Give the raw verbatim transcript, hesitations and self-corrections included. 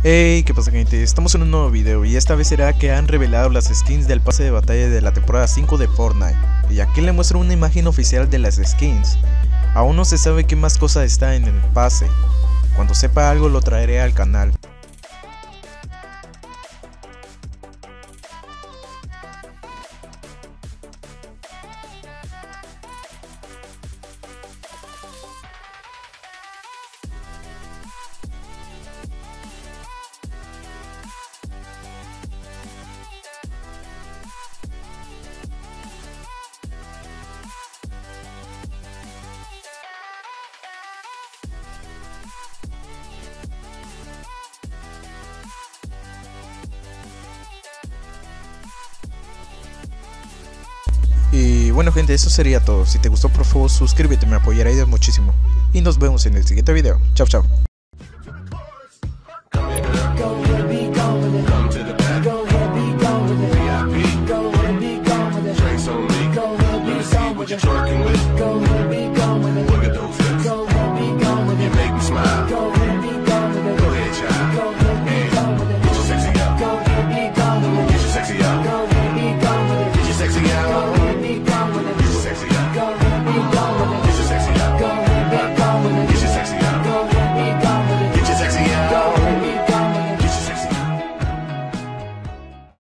Hey, ¿qué pasa, gente? Estamos en un nuevo video y esta vez será que han revelado las skins del pase de batalla de la temporada cinco de Fortnite. Y aquí les muestro una imagen oficial de las skins. Aún no se sabe qué más cosas está en el pase. Cuando sepa algo lo traeré al canal. Y bueno, gente, eso sería todo. Si te gustó, por favor suscríbete, me apoyaréis muchísimo. Y nos vemos en el siguiente video. Chao, chao. Go